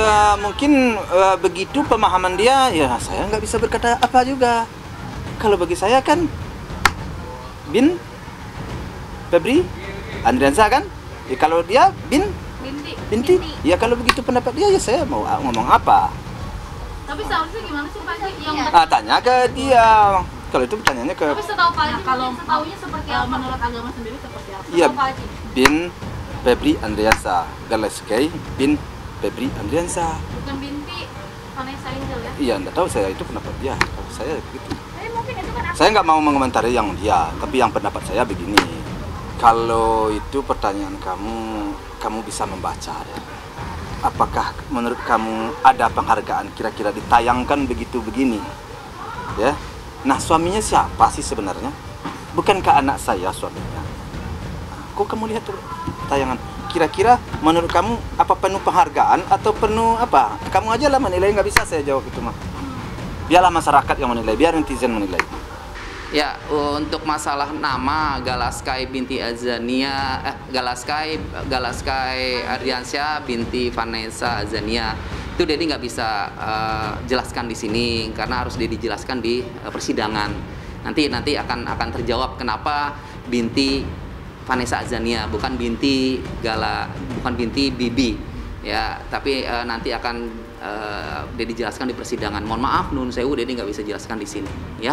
mungkin begitu pemahaman dia, ya saya nggak bisa berkata apa juga. Kalau bagi saya kan Bin Febri Andriansa kan, ya, kalau dia Binti. Ya kalau begitu pendapat dia, ya saya mau ngomong apa. Tapi seharusnya gimana sih Pak Haji? Yang Tanya ke dia. Kalau itu pertanyaannya ke. Tapi setahu Pak Haji, kalau setahunya seperti apa? Menurut agama sendiri seperti apa? Iya, Pak Haji. Bin Febri Andriansa, Galaskai Bin Febri Andriansa. Bukan Binti Vanessa Angel ya? Iya, enggak tahu saya, itu pendapat dia. Kalau saya begitu. Tapi mungkin itu kan Saya nggak mau mengomentari yang dia, tapi yang pendapat saya begini. Kalau itu pertanyaan kamu bisa membaca ya. Apakah menurut kamu ada penghargaan kira-kira ditayangkan begitu begini? Ya. Nah, suaminya siapa sih sebenarnya? Bukankah anak saya suaminya? Kok kamu lihat tuh tayangan? Kira-kira menurut kamu apa penuh penghargaan atau penuh apa? Kamu aja lah menilai, nggak bisa saya jawab itu mah. Biarlah masyarakat yang menilai, biar netizen menilai. Ya, untuk masalah nama Galaskai binti Azania, Galaskai Ardiansyah binti Vanessa Azania, itu Dedi nggak bisa jelaskan di sini karena harus Dedi jelaskan di persidangan. Nanti akan terjawab kenapa binti Vanessa Azania, bukan binti Bibi, ya. Tapi nanti akan Dedi jelaskan di persidangan. Mohon maaf, nun sewu, Dedi nggak bisa jelaskan di sini, ya.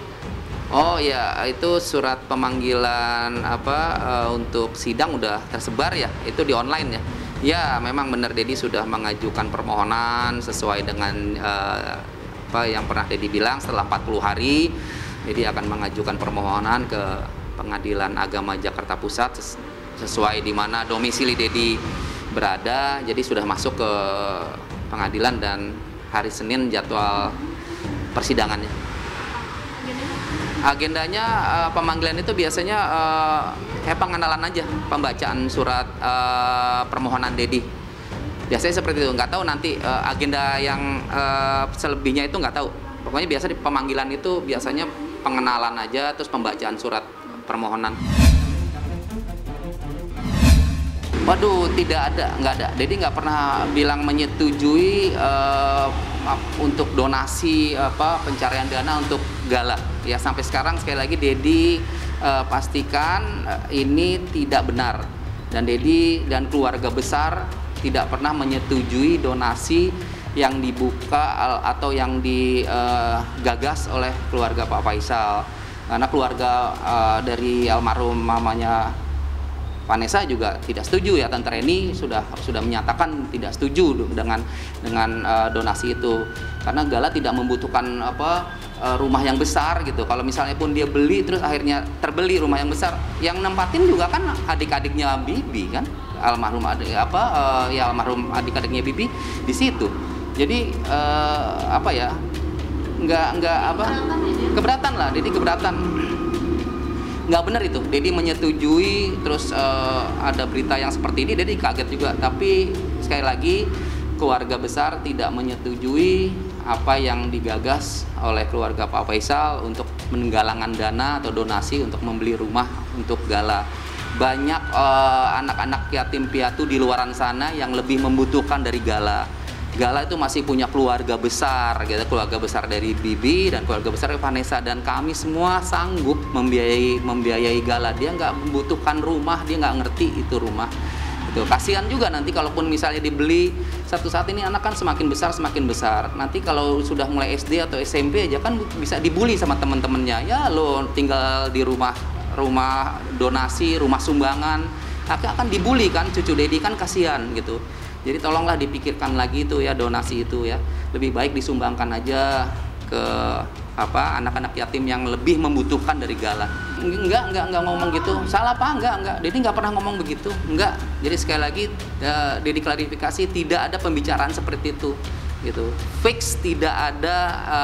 Oh ya, itu surat pemanggilan untuk sidang udah tersebar ya, itu di online ya. Ya, memang benar Dedi sudah mengajukan permohonan sesuai dengan apa yang pernah Dedi bilang, setelah 40 hari Dedi akan mengajukan permohonan ke Pengadilan Agama Jakarta Pusat sesuai di mana domisili Dedi berada. Jadi sudah masuk ke pengadilan dan hari Senin jadwal persidangannya. Agendanya pemanggilan itu biasanya kayak pengenalan aja, pembacaan surat permohonan Dedi. Biasanya seperti itu, nggak tahu nanti agenda yang selebihnya itu nggak tahu. Pokoknya biasa di pemanggilan itu biasanya pengenalan aja, terus pembacaan surat permohonan. Waduh, nggak ada. Dedi nggak pernah bilang menyetujui untuk donasi pencarian dana untuk gala. Ya, sampai sekarang sekali lagi Dedi pastikan ini tidak benar, dan Dedi dan keluarga besar tidak pernah menyetujui donasi yang dibuka atau yang digagas oleh keluarga Pak Faisal, karena keluarga dari almarhum mamanya Vanessa juga tidak setuju ya. Tante Reni sudah menyatakan tidak setuju dengan donasi itu, karena Gala tidak membutuhkan rumah yang besar gitu. Kalau misalnya pun dia beli terus akhirnya terbeli rumah yang besar, yang nempatin juga kan adik-adiknya Bibi kan, almarhum almarhum adik-adiknya Bibi di situ. Jadi keberatan lah, Dedi keberatan. Nggak benar itu, Dedi menyetujui terus ada berita yang seperti ini, Dedi kaget juga. Tapi sekali lagi keluarga besar tidak menyetujui apa yang digagas oleh keluarga Pak Faisal untuk menggalangan dana atau donasi untuk membeli rumah untuk Gala. Banyak anak-anak yatim piatu di luaran sana yang lebih membutuhkan dari Gala. Gala itu masih punya keluarga besar, gitu, keluarga besar dari Bibi dan keluarga besar Vanessa, dan kami semua sanggup membiayai Gala. Dia nggak membutuhkan rumah, dia nggak ngerti itu rumah. Itu kasihan juga nanti kalaupun misalnya dibeli, satu saat ini anak kan semakin besar. Nanti kalau sudah mulai SD atau SMP aja kan bisa dibully sama teman-temannya. Ya lo tinggal di rumah donasi, rumah sumbangan, akan dibully kan, cucu Dedi kan kasihan gitu. Jadi tolonglah dipikirkan lagi itu ya, donasi itu ya. Lebih baik disumbangkan aja ke anak-anak yatim yang lebih membutuhkan dari Gala. Enggak ngomong gitu. Salah apa? Enggak. Dedi nggak pernah ngomong begitu. Enggak. Jadi sekali lagi Dedi klarifikasi, tidak ada pembicaraan seperti itu gitu. Fix tidak ada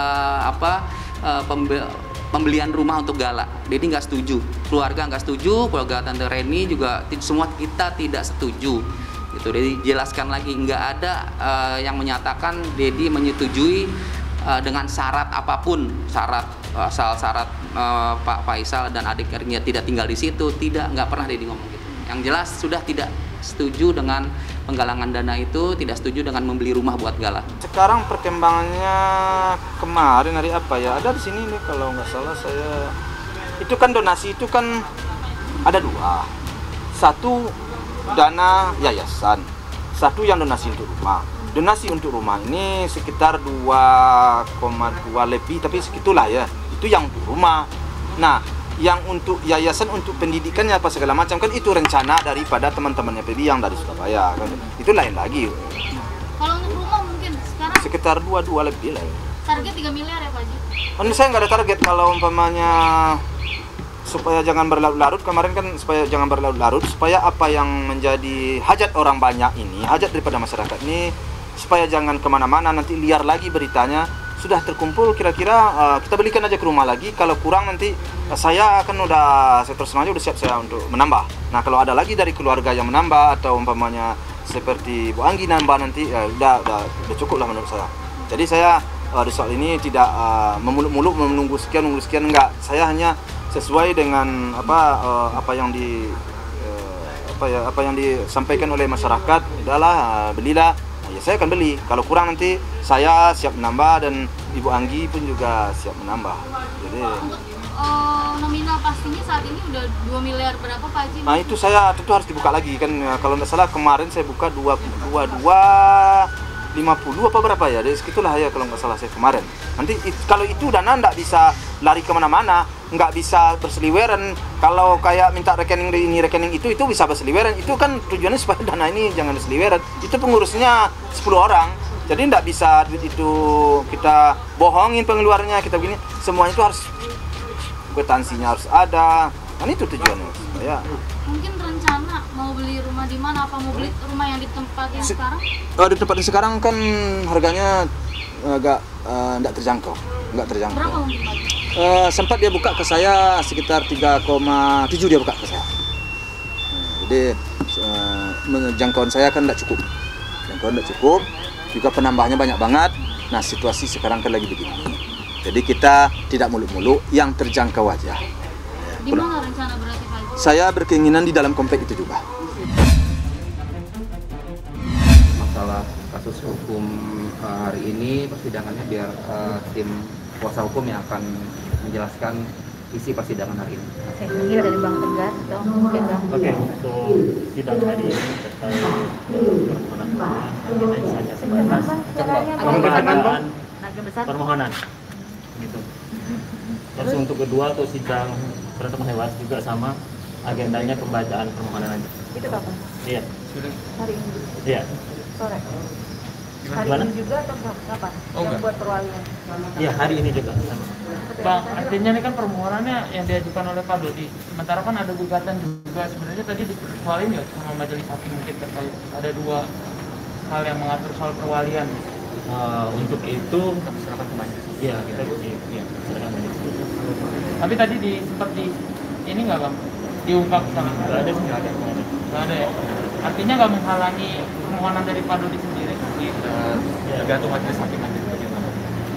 pembelian rumah untuk Gala. Dedi nggak setuju. Keluarga nggak setuju, keluarga Tante Reni juga, semua kita tidak setuju. Gitu. Dedi jelaskan lagi, nggak ada yang menyatakan Dedi menyetujui dengan syarat apapun, syarat Pak Faisal dan adik-adiknya tidak tinggal di situ, nggak pernah Dedi ngomong gitu. Yang jelas sudah tidak setuju dengan penggalangan dana itu, tidak setuju dengan membeli rumah buat Gala. Sekarang perkembangannya kemarin hari apa ya? Ada di sini nih kalau nggak salah saya. Itu kan donasi itu kan ada dua. Satu dana yayasan, satu yang donasi untuk rumah. Donasi untuk rumah ini sekitar 2,2 lebih, tapi segitulah ya. Itu yang untuk rumah. Nah, yang untuk yayasan untuk pendidikannya apa segala macam kan itu rencana daripada teman-temannya PB yang dari Surabaya kan. Itu lain lagi. Kalau untuk rumah mungkin sekarang Sekitar 22 lebih lah. target 3 miliar ya Pak Haji? Saya nggak ada target kalau umpamanya supaya jangan berlarut-larut. Kemarin kan supaya jangan berlarut-larut, supaya apa yang menjadi hajat orang banyak ini, hajat daripada masyarakat ini, supaya jangan kemana-mana nanti liar lagi beritanya. Sudah terkumpul kira-kira kita belikan aja ke rumah lagi. Kalau kurang nanti saya terus aja udah siap saya untuk menambah. Nah kalau ada lagi dari keluarga yang menambah atau umpamanya seperti Bu Anggi nambah nanti udah cukup lah menurut saya. Jadi saya di soal ini tidak memuluk-muluk menunggu sekian enggak. Saya hanya sesuai dengan apa yang disampaikan oleh masyarakat. Udahlah belilah. Ya saya akan beli. Kalau kurang nanti saya siap menambah dan Ibu Anggi pun juga siap menambah. Jadi untuk nominal pastinya saat ini udah 2 miliar berapa Pak Haji? nah itu saya tentu harus dibuka lagi kan. Kalau tidak salah kemarin saya buka 52 50 apa berapa ya, dari segitulah ya kalau nggak salah saya kemarin. Nanti kalau itu dana nggak bisa lari kemana-mana, nggak bisa berseliweran. Kalau kayak minta rekening ini rekening itu bisa berseliweran. Itu kan tujuannya supaya dana ini jangan berseliweran. Itu pengurusnya 10 orang, jadi nggak bisa duit itu kita bohongin pengeluarannya, kita begini. Semuanya itu harus kwitansinya harus ada. Kan itu tujuannya supaya. Mungkin rencana mau beli rumah di mana? Apa mau beli rumah yang di tempat yang sekarang? Di tempat yang sekarang kan harganya agak nggak terjangkau. Berapa mungkin Pak Haji? Sempat dia buka ke saya sekitar 3,7 dia buka ke saya. Jadi jangkauan saya kan nggak cukup. Juga penambahnya banyak banget. Nah situasi sekarang kan lagi begini. Jadi kita tidak muluk-muluk, yang terjangkau aja. Di mana rencana berarti Pak Haji? Saya berkeinginan di dalam komplek itu juga. Masalah kasus hukum hari ini persidangannya biar tim kuasa hukum yang akan menjelaskan isi persidangan hari ini. Oke, mungkin dari Bang Tegar atau mungkin Bang. Oke, untuk sidang hari ini terkait permohonan kita hanya sebatas permohonan gitu. Terus untuk kedua untuk sidang pertemuan hewan juga sama, agendanya pembacaan permohonan aja. Itu kapan? Iya. Hari ini. Iya. Sore. Hari Gimana? ini juga atau kapan? Oh, yang enggak. buat perwalian. Iya, hari ini juga sama. Bang, artinya ini kan permohonannya yang diajukan oleh Pak Dodi. Sementara kan ada gugatan juga. Sebenarnya tadi dikecualiin ya sama majelis hakim mungkin terkait ada 2 hal yang mengatur soal perwalian. Untuk itu Silakan ke majelis. ya kita silakan majelis. Tapi tadi seperti ini nggak Bang? Diungkap sama Nggak ada sih, nggak ada. Nggak ada ya? Artinya nggak menghalangi permohonan dari Pak Dodi sendiri? Tergantung majelis hakim nanti bagaimana.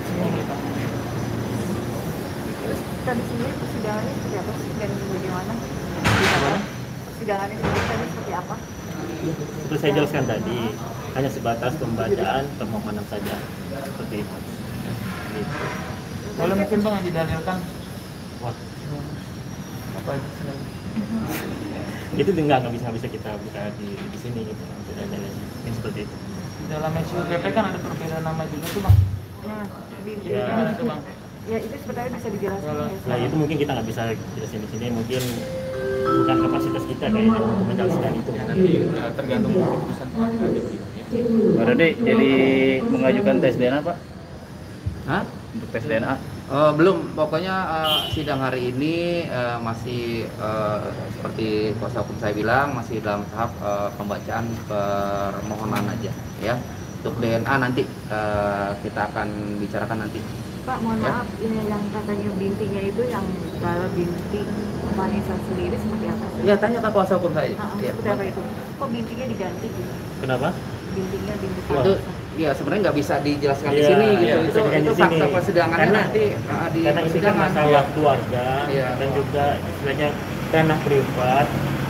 Terus tadi sendiri persidangannya seperti apa sih dan bagaimana? Persidangannya sendiri tadi seperti apa? Seperti saya jelaskan tadi, hanya sebatas pembacaan permohonan saja, seperti itu. Gitu. Boleh mungkin Bang yang didalilkan? Wah, Apa aja? itu nggak bisa kita buka di sini gitu. Tidak ada yang seperti itu. Dalam SUPP kan ada perbedaan nama juga tuh Bang. Nah, Ya, Gimana tuh Bang? ya itu sebenarnya bisa dijelaskan ya. Nah itu mungkin kita nggak bisa jelasin di sini, mungkin bukan kapasitas kita kayaknya untuk menjelaskan itu. Tergantung keputusan pengadilan ya. Pak Dodi jadi mengajukan tes DNA Pak? Hah? Untuk tes DNA? Belum, pokoknya sidang hari ini masih seperti kuasa hukum saya bilang masih dalam tahap pembacaan permohonan aja ya. Untuk DNA nanti kita akan bicarakan nanti. Pak, mohon Ya. maaf, ini yang katanya bintinya itu yang kalau binti Vanessa sendiri seperti apa sih? Ya tanya ke kuasa hukum saya. Ya. Seperti apa itu? Kok bintinya diganti gitu? Kenapa? Bintinya binti Itu Vanessa. ya sebenarnya nggak bisa dijelaskan di Iya, sini gitu. iya, bisa Itu dijelaskan di fakta sini. persidangannya Karena- nanti di Karena ini kan persidangan. masalah keluarga Iya. dan juga istilahnya ranah privat,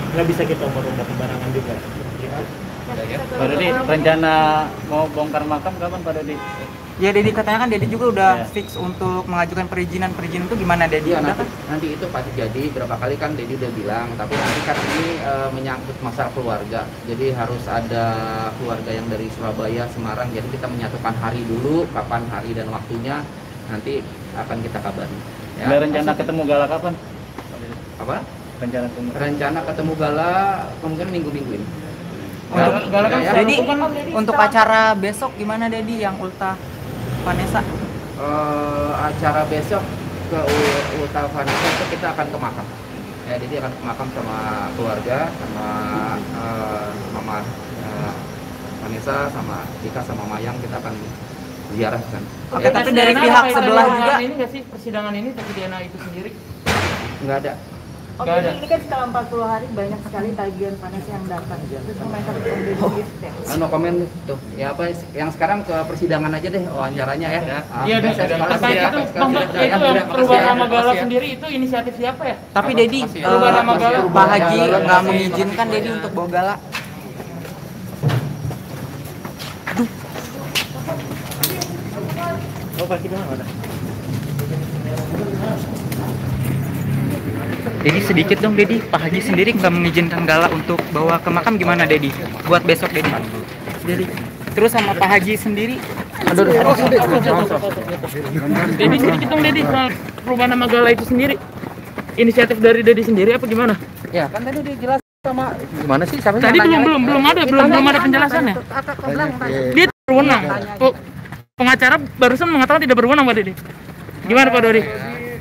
nggak bisa kita umbar-umbar sembarangan juga. Gitu. Pak Dodi, rencana mau bongkar makam kapan Pak Dodi? Ya Dedi katanya kan Dedi juga udah Ya. fix untuk mengajukan perizinan itu gimana Dedi? Iya, Udah nanti, kan? nanti itu pasti jadi. Berapa kali kan Dedi udah bilang, tapi nanti kan ini menyangkut masalah keluarga. Jadi harus ada keluarga yang dari Surabaya, Semarang. Jadi kita menyatukan hari dulu, kapan hari dan waktunya nanti akan kita kabari. Ya. Ada rencana ketemu Gala kapan? Apa? Rencana ketemu. Rencana ketemu Gala kemungkinan minggu-minggu ini. Untuk Gala kan ya. Dedi untuk acara besok gimana Dedi yang Ulta Vanessa? Acara besok ke Ulta Vanessa itu kita akan ke makam. Ya, jadi akan ke makam sama keluarga, sama Mama Vanessa, sama Tika, sama Mayang, kita akan ziarah kan. Oke, tapi dari pihak sebelah juga. Ini nggak sih persidangan ini tes DNA itu sendiri? Nggak ada. Oke, Nggak ada. ini kan setelah 40 hari banyak sekali tagihan Vanessa yang datang. Terus mereka No comment tuh. Ya apa yang sekarang ke persidangan aja deh wawancaranya ya. Iya, Saya terkait sekolah itu, ya. Bang, itu yang perubahan nama Gala sendiri itu inisiatif siapa ya? Tapi Dedi Perubahan nama Gala. Pak Haji nggak mengizinkan Dedi untuk bawa Gala. Oh pasti kan ada. Dedi sedikit dong Dedi, Pak Haji sendiri nggak mengizinkan Gala untuk bawa ke makam gimana Dedi? Buat besok Dedi. Dedi. Terus sama Pak Haji sendiri. Dedi sedikit dong Dedi soal perubahan nama Gala itu sendiri. Inisiatif dari Dedi sendiri apa gimana? Ya, kan tadi udah jelas sama gimana sih siapa Tadi belum ada penjelasannya. Dia berwenang. Oh, pengacara barusan mengatakan tidak berwenang Pak Dedi. Gimana Pak Dodi?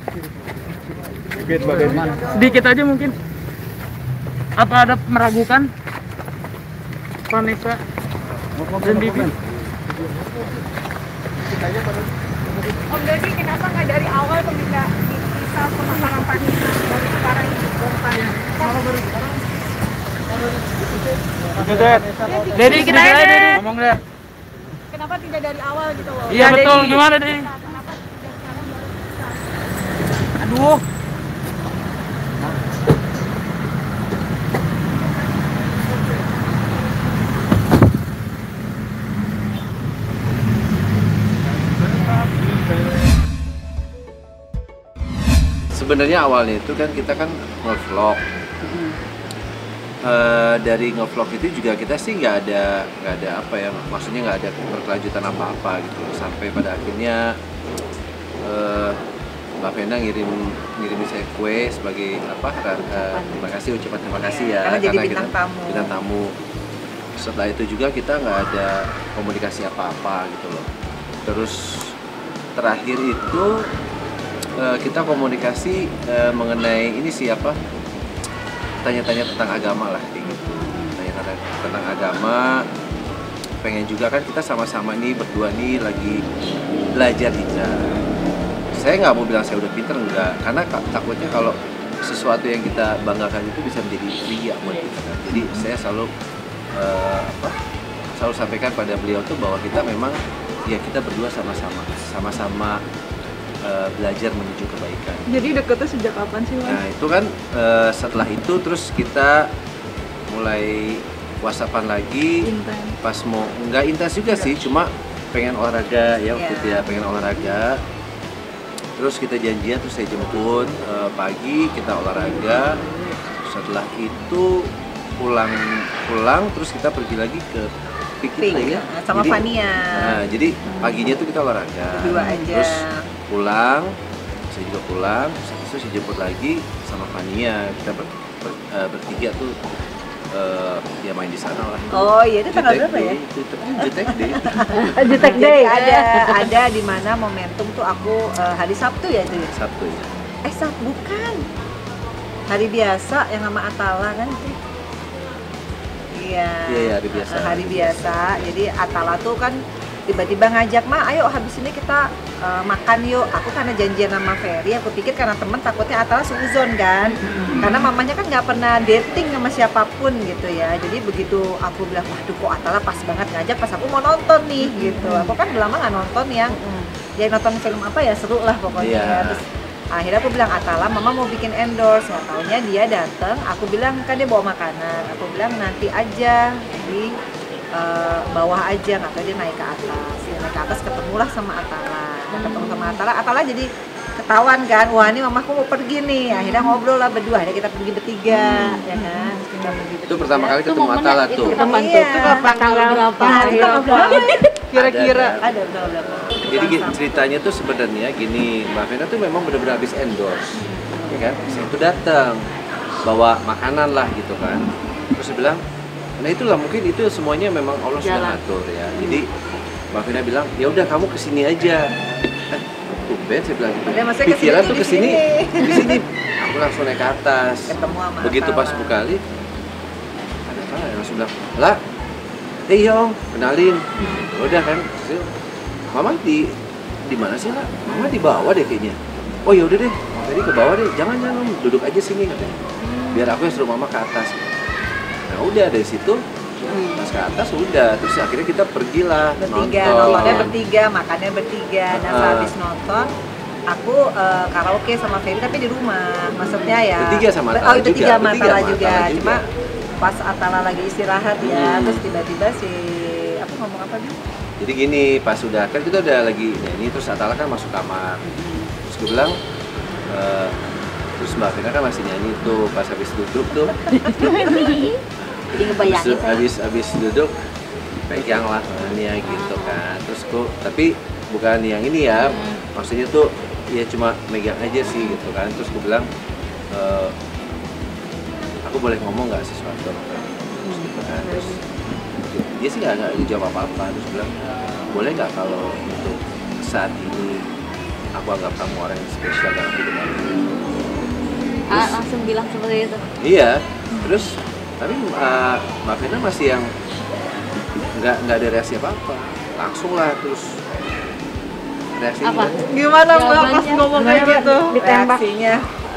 Sedikit aja mungkin. Apa ada meragukan Vanessa dan Bibi? Om Dodi, kenapa nggak dari awal pemindah bisa pemasangan Vanessa dari sekarang dibongkar? Dedi, kita aja Dedi. Ngomong deh. Kenapa tidak dari awal gitu loh? Iya betul, gimana Dedi? Aduh. Sebenarnya awalnya itu kan kita kan nge-vlog. Dari nge-vlog itu juga kita sih nggak ada apa ya, maksudnya nggak ada berkelanjutan apa-apa gitu loh. Sampai pada akhirnya Mbak Vena ngirim saya kue sebagai apa, terima kasih, ucapan terima kasih ya karena jadi kita bintang tamu. Setelah itu juga kita nggak ada komunikasi apa-apa gitu loh. Terus terakhir itu kita komunikasi mengenai ini siapa, tanya-tanya tentang agama lah kayak gitu. Tanya-tanya tentang agama, pengen juga kan kita sama-sama nih berdua nih lagi belajar hijab. Saya nggak mau bilang saya udah pinter, enggak, karena takutnya kalau sesuatu yang kita banggakan itu bisa menjadi ria buat kita kan. Jadi saya selalu selalu sampaikan pada beliau tuh bahwa kita memang ya kita berdua sama-sama belajar menuju kebaikan. Jadi deketnya sejak kapan sih Mas? Nah itu kan setelah itu terus kita mulai whatsappan lagi. Intens. Pas mau nggak intens juga sih, cuma pengen olahraga ya waktu itu ya, pengen olahraga. Terus kita janjian, terus saya jemput pagi, kita olahraga. Setelah itu pulang terus kita pergi lagi ke piknik ya. Sama Fania. Nah, jadi paginya tuh kita olahraga. Berdua aja. Terus pulang, saya juga pulang, terus itu saya jemput lagi sama Fania. Kita bertiga tuh dia main di sana lah. Oh iya, itu tanggal berapa ya? Jutek Day. Jutek Day. Ada di mana momentum tuh aku hari Sabtu ya itu ya? Sabtu ya. Sabtu bukan. Hari biasa yang sama Atala kan itu. Iya. Iya, hari biasa. Hari biasa. Jadi Atala tuh kan tiba-tiba ngajak, "Ma, ayo habis ini kita makan yuk." Aku karena janjian sama Ferry, aku pikir karena temen takutnya Atala suzon kan. Karena mamanya kan nggak pernah dating sama siapapun gitu ya. Jadi begitu aku bilang, "Waduh kok Atala pas banget ngajak pas aku mau nonton nih." gitu. Aku kan udah lama nggak nonton yang nonton film apa ya, seru lah pokoknya. Iya. Terus Akhirnya aku bilang, Atala, mama mau bikin endorse. Nggak taunya dia datang, aku bilang, kan dia bawa makanan. Aku bilang, nanti aja di bawah aja, nggak tahu dia naik ke atas. Dia naik ke atas, ketemulah sama Atala. Dan ketemu sama Atala jadi ketahuan kan, wah ini mamaku mau pergi nih. Akhirnya ngobrol lah berdua, akhirnya kita pergi bertiga, ya kan. Kita pergi bertiga. Itu pertama kali ketemu Atala tuh. Kapan tuh? Itu kapan tanggal berapa? Kira-kira ada berapa? Jadi ceritanya tuh sebenarnya gini, Mbak Vena tuh memang benar-benar habis endorse, ya kan? Saya tuh datang bawa makanan lah gitu kan. Terus dia bilang, nah itulah mungkin itu semuanya memang Allah sudah atur ya. Jadi Mbak Vena bilang, ya udah kamu kesini aja. Tumben saya bilang gitu. Pikiran tuh kesini, di sini. Aku langsung naik ke atas. Ketemu sama begitu Atala. pas buka lift, ada apa? Langsung bilang, lah, Yong, kenalin. Udah kan, Mama di mana sih lah? Mama di bawah deh kayaknya. Oh ya udah deh, tadi ke bawah deh. Jangan duduk aja sini katanya. Biar aku yang suruh Mama ke atas. Nah udah dari situ pas ke atas udah, terus akhirnya kita pergilah bertiga, nontonnya bertiga, makannya bertiga. Dan habis nonton, aku karaoke sama Ferry tapi di rumah. Maksudnya ya. Bertiga sama Atala juga. Bertiga sama Atala juga. juga. Cuma pas Atala lagi istirahat ya, terus tiba-tiba aku ngomong apa nih? Jadi gini, pas udah kan kita udah lagi nyanyi, terus Atala kan masuk kamar. Terus gue bilang, terus Mbak Vena kan masih nyanyi tuh, pas habis duduk tuh. jadi ngebayangin Habis duduk, pegang lah tangannya gitu kan. Terus tapi bukan yang ini ya, maksudnya tuh ya cuma megang aja sih gitu kan. Terus gue bilang, aku boleh ngomong nggak sesuatu? Terus gitu kan. Terus dia sih nggak dijawab apa-apa. Terus bilang, boleh nggak kalau untuk saat ini aku anggap kamu orang yang spesial dalam hidup aku? Langsung bilang seperti itu. Iya. Terus tapi Mbak Vena masih yang nggak ada reaksi apa-apa. Langsung lah terus reaksinya Apa? Gimana Mbak pas Jawabannya ngomong kayak gitu? ditembak. Reaksinya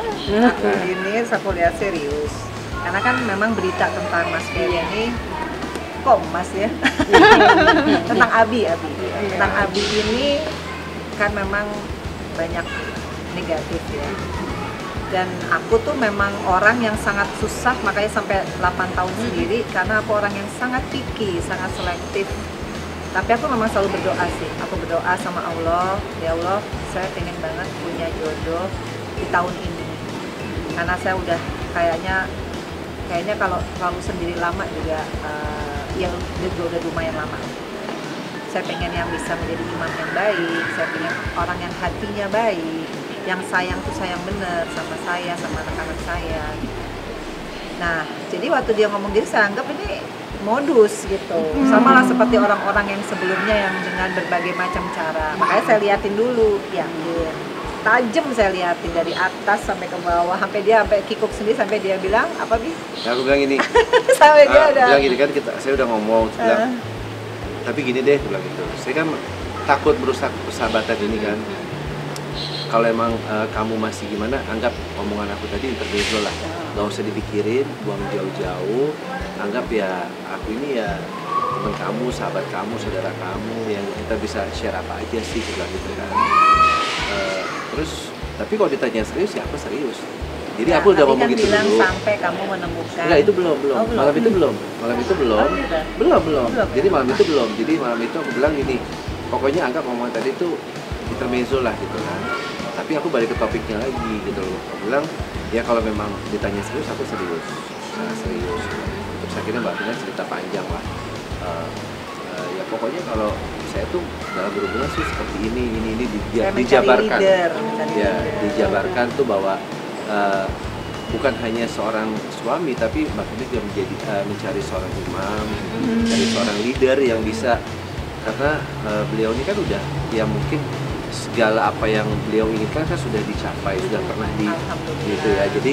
ini aku lihat serius. Karena kan memang berita tentang Mas Ferry ini Mas ya. Tentang Abi. Tentang Abi ini kan memang banyak negatif ya. Dan aku tuh memang orang yang sangat susah, makanya sampai 8 tahun sendiri, karena aku orang yang sangat picky, sangat selektif. Tapi aku memang selalu berdoa sih. Aku berdoa sama Allah, ya Allah, saya pengen banget punya jodoh di tahun ini. Karena saya udah kayaknya kalau sendiri lama juga yang udah lumayan lama. Saya pengen yang bisa menjadi imam yang baik, saya pengen orang yang hatinya baik, yang sayang tuh sayang bener sama saya, sama anak-anak saya. Nah, jadi waktu dia ngomong gitu, saya anggap ini modus gitu. Sama lah seperti orang-orang yang sebelumnya yang dengan berbagai macam cara. Makanya saya liatin dulu, yakin. Tajam saya liatin dari atas sampai ke bawah, sampai kikuk sendiri, sampai dia bilang, apa Bi? Nah, aku bilang gini, sampai dia udah bilang gini kan, saya udah ngomong, bilang, tapi gini deh, bilang gitu. Saya kan takut merusak persahabatan ini kan. Kalau emang kamu masih gimana, anggap omongan aku tadi intermezzo lah. Gak usah dipikirin, buang jauh-jauh. Anggap ya, aku ini ya teman kamu, sahabat kamu, saudara kamu, yang kita bisa share apa aja sih, bilang gitu kan. Terus, tapi kalau ditanya serius ya aku serius. Jadi aku udah ngomong gitu bilang dulu. Sampai kamu menemukan. Enggak, itu belum. Oh, Malam itu belum. Belum. Jadi malam itu belum. Jadi malam itu aku bilang gini, pokoknya anggap omongan tadi itu intermezzo lah gitu kan. Tapi aku balik ke topiknya lagi gitu loh. Aku bilang, ya kalau memang ditanya serius, aku serius. Sangat serius. Terus akhirnya Mbak Vina cerita panjang lah. Ya pokoknya kalau saya tuh dalam berhubungan sih seperti ini dijabarkan. Dijabarkan tuh bahwa bukan hanya seorang suami, tapi Mbak Vina juga mencari seorang imam, mencari seorang leader yang bisa, karena beliau ini kan udah ya mungkin segala apa yang beliau inginkan kan sudah dicapai, sudah pernah gitu ya. Jadi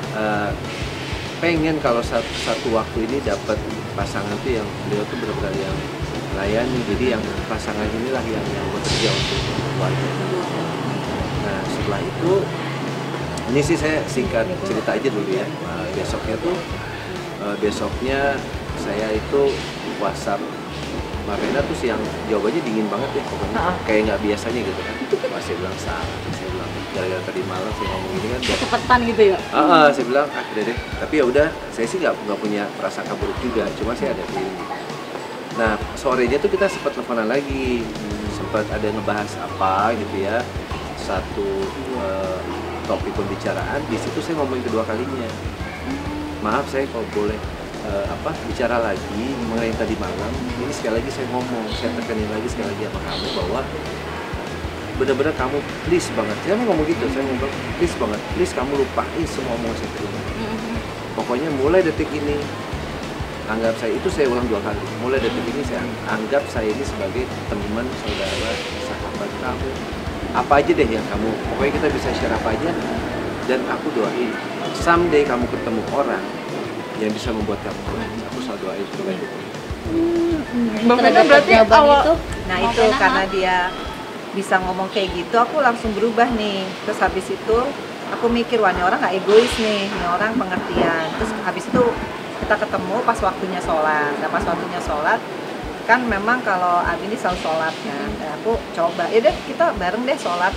pengen kalau satu waktu ini dapat pasangan tuh yang beliau tuh benar-benar yang melayani. Jadi yang pasangan inilah yang bekerja untuk keluarga. Nah setelah itu, ini sih saya singkat cerita aja dulu ya. Besoknya saya itu WhatsApp Mbak Vena tuh yang jawabannya dingin banget ya pokoknya, kayak nggak biasanya gitu kan. Saya bilang salah, saya bilang gara-gara tadi malam saya ngomong ini kan Cepetan gitu ya? saya bilang udah deh, tapi ya udah, saya sih nggak punya prasangka buruk juga, cuma saya ada feeling. Nah sorenya tuh kita sempat teleponan lagi, sempat ada ngebahas apa gitu ya, satu topik pembicaraan. Di situ saya ngomongin kedua kalinya, maaf saya kalau boleh bicara lagi mengenai tadi malam. Ini sekali lagi saya ngomong, saya tekanin lagi sekali lagi sama kamu bahwa benar-benar kamu please banget, saya mau ngomong gitu, saya ngomong please banget, please kamu lupain semua omongan saya tadi. Pokoknya mulai detik ini anggap saya, itu saya ulang 2 kali, mulai detik ini saya anggap saya ini sebagai teman, saudara, sahabat kamu, apa aja deh yang kamu, pokoknya kita bisa share apa aja. Dan aku doain someday kamu ketemu orang yang bisa membuat kamu bahagia, aku selalu doain semoga itu. Mbak Vena berarti awal itu, nah itu karena dia bisa ngomong kayak gitu, aku langsung berubah nih. Terus habis itu aku mikir, wah ini orang nggak egois nih, ini orang pengertian. Terus habis itu kita ketemu pas waktunya sholat. Nah pas waktunya sholat kan memang kalau Abi ini selalu sholat kan, nah, aku coba ya deh kita bareng deh sholat.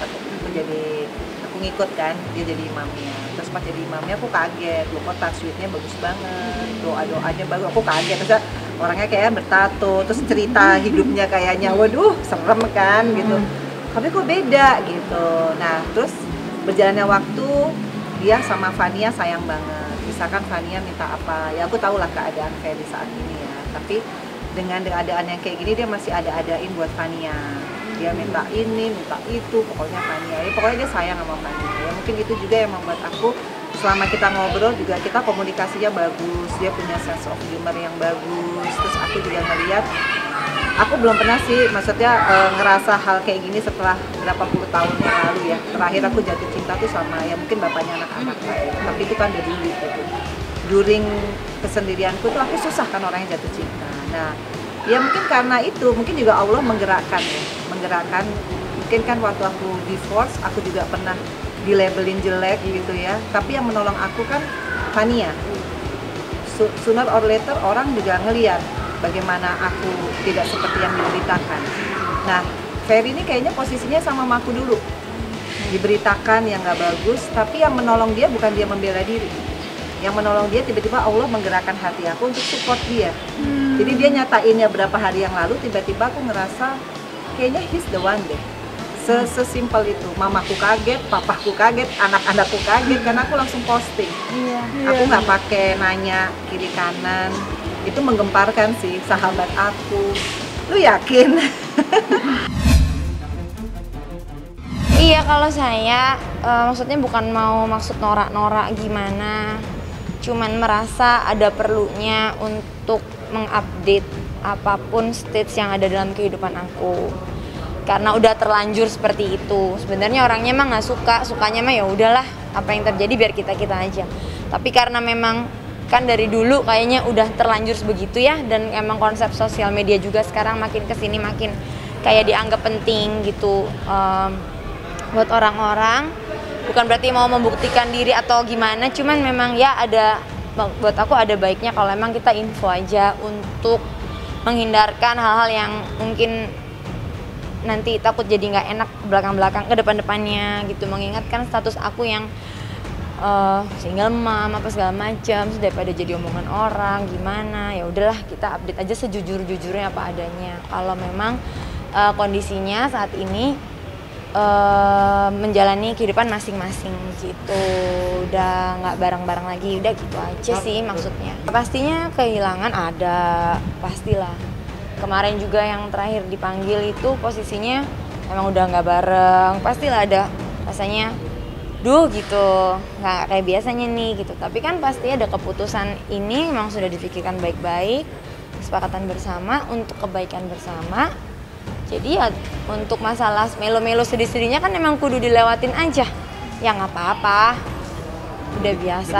Aku ngikut kan, dia jadi imamnya. Terus pas jadi imamnya aku kaget, loh kok tajwidnya bagus banget, doa-doanya bagus, aku kaget. Terus orangnya kayak bertato, terus cerita hidupnya kayaknya, waduh serem kan gitu. Tapi kok beda gitu. Nah terus berjalannya waktu, dia sama Fania sayang banget. Misalkan Fania minta apa, ya aku tahu lah keadaan kayak di saat ini ya. Tapi dengan keadaan yang kayak gini dia masih ada-adain buat Fania. Dia minta ini, minta itu, pokoknya Fania. Ya, pokoknya dia sayang sama Fania. Ya mungkin itu juga yang membuat aku selama kita ngobrol juga kita komunikasinya bagus. Dia punya sense of humor yang bagus. Terus aku juga ngeliat, aku belum pernah sih, maksudnya ngerasa hal kayak gini setelah berapa puluh tahun yang lalu ya. Terakhir aku jatuh cinta tuh sama ya mungkin bapaknya anak-anak lah ya. Tapi itu kan udah dulu gitu. During kesendirianku tuh aku susah kan orang yang jatuh cinta. Nah ya mungkin karena itu, mungkin juga Allah menggerakkan ya. Menggerakkan, mungkin kan waktu aku divorce, aku juga pernah dilabelin jelek gitu ya. Tapi yang menolong aku kan Fania. Sooner or later orang juga ngeliat bagaimana aku tidak seperti yang diberitakan. Nah, Ferry ini kayaknya posisinya sama aku dulu. Diberitakan yang nggak bagus, tapi yang menolong dia bukan dia membela diri. Yang menolong dia tiba-tiba Allah menggerakkan hati aku untuk support dia. Jadi dia nyatainnya berapa hari yang lalu, tiba-tiba aku ngerasa kayaknya he's the one deh. Sesimpel itu. Mamaku kaget, papaku kaget, anak-anakku kaget karena aku langsung posting. Aku nggak pakai nanya kiri kanan. Itu menggemparkan sih sahabat aku. Lu yakin? Iya, kalau saya maksudnya bukan mau maksud norak-norak gimana, cuman merasa ada perlunya untuk mengupdate apapun stage yang ada dalam kehidupan aku. Karena udah terlanjur seperti itu. Sebenarnya orangnya emang nggak suka, sukanya mah ya udahlah, apa yang terjadi biar kita aja. Tapi karena memang kan dari dulu kayaknya udah terlanjur begitu ya, dan emang konsep sosial media juga sekarang makin kesini makin kayak dianggap penting gitu buat orang-orang. Bukan berarti mau membuktikan diri atau gimana, cuman memang ya ada, buat aku ada baiknya kalau emang kita info aja untuk menghindarkan hal-hal yang mungkin nanti takut jadi nggak enak belakang-belakang ke depan-depannya gitu. Mengingatkan status aku yang single mom apa segala macam, daripada jadi omongan orang gimana, ya udahlah kita update aja sejujur-jujurnya apa adanya. Kalau memang kondisinya saat ini menjalani kehidupan masing-masing gitu, udah nggak bareng-bareng lagi, udah gitu aja sih maksudnya. Pastinya kehilangan ada, pastilah. Kemarin juga yang terakhir dipanggil itu posisinya emang udah nggak bareng, pastilah ada rasanya duh gitu, nggak kayak biasanya nih gitu. Tapi kan pasti ada keputusan ini memang sudah dipikirkan baik-baik, kesepakatan bersama untuk kebaikan bersama. Jadi ya untuk masalah melo-melo sedih-sedihnya kan emang kudu dilewatin aja, ya nggak apa-apa, udah biasa.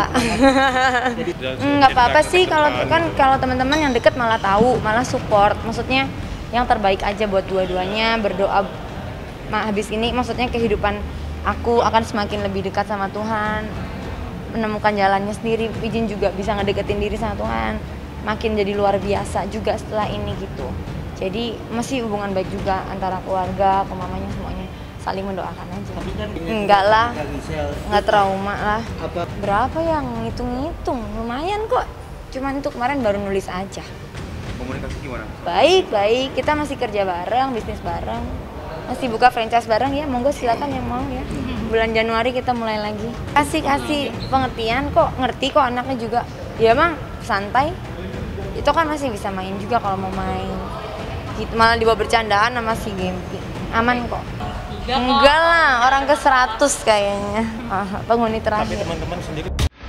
Nggak apa-apa sih kalau teman-teman yang deket malah tahu, malah support. Maksudnya yang terbaik aja buat dua-duanya, berdoa habis ini maksudnya kehidupan aku akan semakin lebih dekat sama Tuhan, menemukan jalannya sendiri, izin juga bisa ngedeketin diri sama Tuhan, makin jadi luar biasa juga setelah ini gitu. Jadi masih hubungan baik juga antara keluarga, mamanya semuanya saling mendoakan aja. Tapi kan Enggak lah, Kak Gisel, nggak trauma lah. apa Berapa yang ngitung-ngitung, lumayan kok. Cuman itu kemarin baru nulis aja. Komunikasi gimana? Baik, kita masih kerja bareng, bisnis bareng. Masih buka franchise bareng ya, monggo silakan yang mau ya. Bulan Januari kita mulai lagi. Kasih pengertian kok, ngerti kok anaknya juga. Ya Mang, santai. Itu kan masih bisa main juga kalau mau main. Gitu, malah dibawa bercandaan sama si Gempi. Aman kok. Enggak lah, orang ke 100 kayaknya. Penghuni terakhir. Tapi teman-teman sendiri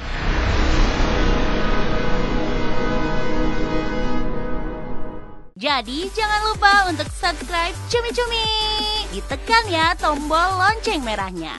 Jadi jangan lupa untuk subscribe Cumi Cumi. Ditekan ya tombol lonceng merahnya.